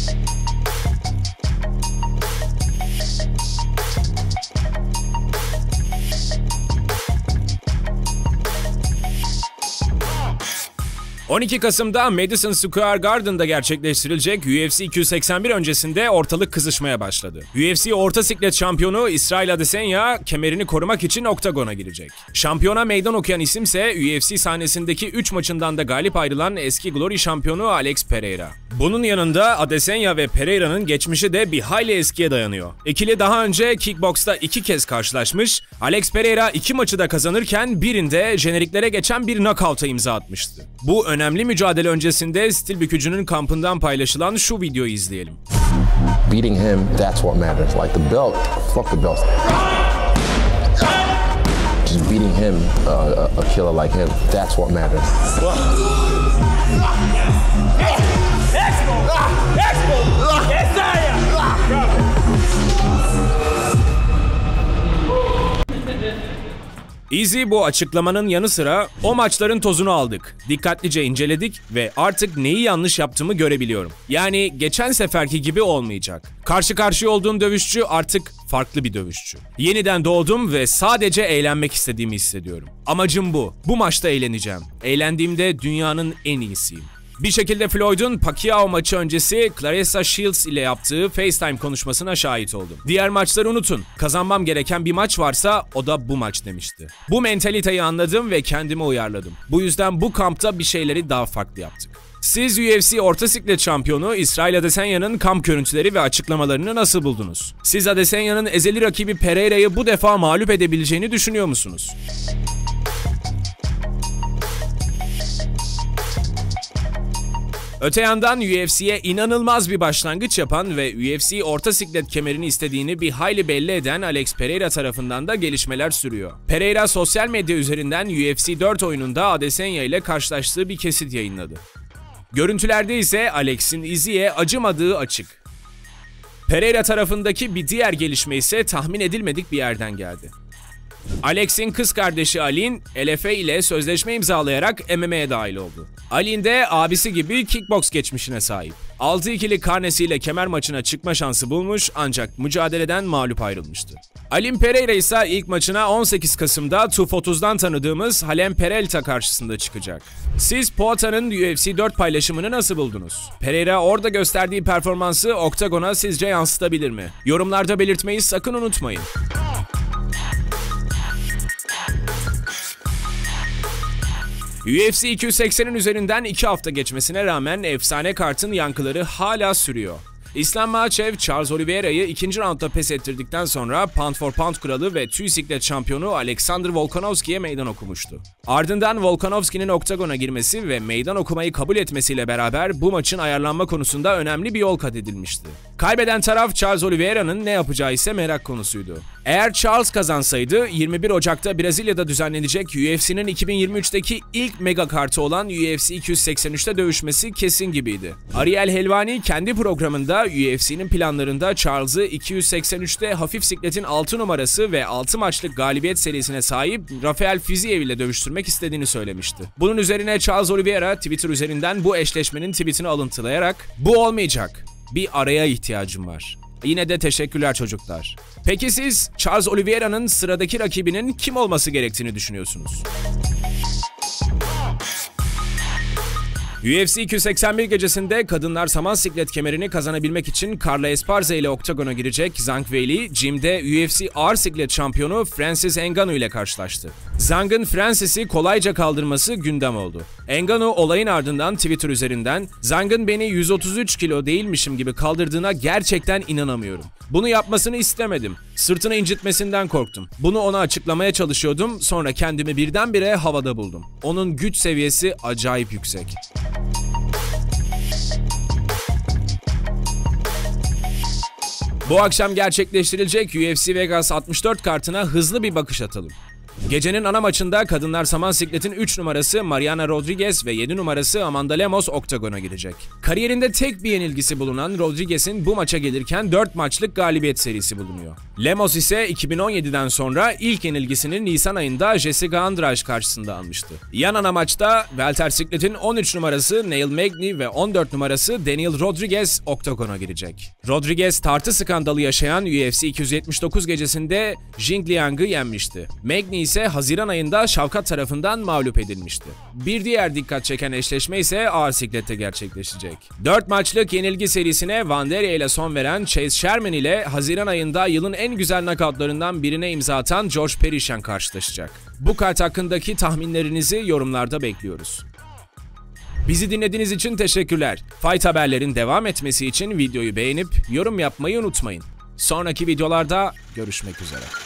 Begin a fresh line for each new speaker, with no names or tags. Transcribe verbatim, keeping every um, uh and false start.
on iki Kasım'da Madison Square Garden'da gerçekleştirilecek U F C iki yüz seksen bir öncesinde ortalık kızışmaya başladı. U F C orta siklet şampiyonu İsrail Adesanya kemerini korumak için oktagona girecek. Şampiyona meydan okuyan isimse U F C sahnesindeki üç maçından da galip ayrılan eski Glory şampiyonu Alex Pereira. Bunun yanında Adesanya ve Pereira'nın geçmişi de bir hayli eskiye dayanıyor. İkili daha önce kickboksta iki kez karşılaşmış, Alex Pereira iki maçı da kazanırken birinde jeneriklere geçen bir knockout'a imza atmıştı. Bu önemli mücadele öncesinde stil bükücünün kampından paylaşılan şu videoyu izleyelim.
Beating him, that's what matters. Like the belt, fuck the belt. Just beating him, uh, a killer like him, that's what matters. Easy bu açıklamanın yanı sıra o maçların tozunu aldık, dikkatlice inceledik ve artık neyi yanlış yaptığımı görebiliyorum. Yani geçen seferki gibi olmayacak. Karşı karşıya olduğum dövüşçü artık farklı bir dövüşçü. Yeniden doğdum ve sadece eğlenmek istediğimi hissediyorum. Amacım bu. Bu maçta eğleneceğim. Eğlendiğimde dünyanın en iyisiyim. Bir şekilde Floyd'un Pacquiao maçı öncesi Claressa Shields ile yaptığı FaceTime konuşmasına şahit oldum. Diğer maçları unutun. Kazanmam gereken bir maç varsa o da bu maç demişti. Bu mentaliteyi anladım ve kendime uyarladım. Bu yüzden bu kampta bir şeyleri daha farklı yaptık. Siz U F C orta siklet şampiyonu İsrail Adesanya'nın kamp görüntüleri ve açıklamalarını nasıl buldunuz? Siz Adesanya'nın ezeli rakibi Pereira'yı bu defa mağlup edebileceğini düşünüyor musunuz? Öte yandan U F C'ye inanılmaz bir başlangıç yapan ve U F C orta siklet kemerini istediğini bir hayli belli eden Alex Pereira tarafından da gelişmeler sürüyor. Pereira sosyal medya üzerinden U F C dört oyununda Adesanya ile karşılaştığı bir kesit yayınladı. Görüntülerde ise Alex'in Izzy'ye acımadığı açık. Pereira tarafındaki bir diğer gelişme ise tahmin edilmedik bir yerden geldi. Alex'in kız kardeşi Alin, L F A ile sözleşme imzalayarak M M A'ye dahil oldu. Alin de abisi gibi kickboks geçmişine sahip. altı ikili karnesiyle kemer maçına çıkma şansı bulmuş ancak mücadeleden mağlup ayrılmıştı. Alin Pereira ise ilk maçına on sekiz Kasım'da TUF otuzdan tanıdığımız Halen Peralta karşısında çıkacak. Siz Poata'nın U F C dört paylaşımını nasıl buldunuz? Pereira orada gösterdiği performansı oktagona sizce yansıtabilir mi? Yorumlarda belirtmeyi sakın unutmayın. U F C iki yüz seksenin üzerinden iki hafta geçmesine rağmen efsane kartın yankıları hala sürüyor. İslam Makhachev, Charles Oliveira'yı ikinci roundda pes ettirdikten sonra pound for pound kralı ve tüy siklet şampiyonu Alexander Volkanovski'ye meydan okumuştu. Ardından Volkanovski'nin oktagona girmesi ve meydan okumayı kabul etmesiyle beraber bu maçın ayarlanma konusunda önemli bir yol kat edilmişti. Kaybeden taraf Charles Oliveira'nın ne yapacağı ise merak konusuydu. Eğer Charles kazansaydı yirmi bir Ocak'ta Brezilya'da düzenlenecek U F C'nin iki bin yirmi üçteki ilk mega kartı olan U F C iki yüz seksen üçte dövüşmesi kesin gibiydi. Ariel Helwani kendi programında U F C'nin planlarında Charles'ı iki yüz seksen üçte hafif sikletin altı numarası ve altı maçlık galibiyet serisine sahip Rafael Fiziev ile dövüştürmek istediğini söylemişti. Bunun üzerine Charles Oliveira Twitter üzerinden bu eşleşmenin tweetini alıntılayarak "Bu olmayacak. Bir araya ihtiyacım var. Yine de teşekkürler çocuklar." Peki siz Charles Oliveira'nın sıradaki rakibinin kim olması gerektiğini düşünüyorsunuz? U F C iki yüz seksen bir gecesinde kadınlar saman siklet kemerini kazanabilmek için Carla Esparza ile oktagona girecek Zhang Weili, Jim'de U F C ağır siklet şampiyonu Francis Ngannou ile karşılaştı. Zhang'ın Francis'i kolayca kaldırması gündem oldu. Ngannou olayın ardından Twitter üzerinden "Zhang'ın beni yüz otuz üç kilo değilmişim gibi kaldırdığına gerçekten inanamıyorum. Bunu yapmasını istemedim. Sırtını incitmesinden korktum. Bunu ona açıklamaya çalışıyordum, sonra kendimi birdenbire havada buldum. Onun güç seviyesi acayip yüksek." Bu akşam gerçekleştirilecek U F C Vegas altmış dört kartına hızlı bir bakış atalım.
Gecenin ana maçında kadınlar saman sikletin üç numarası Mariana Rodriguez ve yedi numarası Amanda Lemos oktagona girecek. Kariyerinde tek bir yenilgisi bulunan Rodriguez'in bu maça gelirken dört maçlık galibiyet serisi bulunuyor. Lemos ise iki bin on yediden sonra ilk yenilgisini Nisan ayında Jessica Andrade karşısında almıştı. Yan ana maçta welter sikletin on üç numarası Neil Magny ve on dört numarası Daniel Rodriguez oktagona girecek. Rodriguez tartı skandalı yaşayan U F C iki yüz yetmiş dokuz gecesinde Jing Liang'ı yenmişti. Magny ise Haziran ayında Şavkat tarafından mağlup edilmişti. Bir diğer dikkat çeken eşleşme ise ağır siklette gerçekleşecek. dört maçlık yenilgi serisine Vanderia ile son veren Chase Sherman ile Haziran ayında yılın en güzel knockoutlarından birine imza atan George Perishan karşılaşacak. Bu kart hakkındaki tahminlerinizi yorumlarda bekliyoruz. Bizi dinlediğiniz için teşekkürler. Fight haberlerin devam etmesi için videoyu beğenip yorum yapmayı unutmayın. Sonraki videolarda görüşmek üzere.